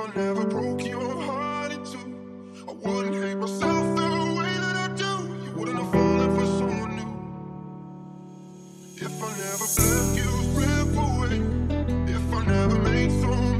I never broke your heart in two, I wouldn't hate myself the way that I do. You wouldn't have fallen for someone new. If I never left you, slip away. If I never made someone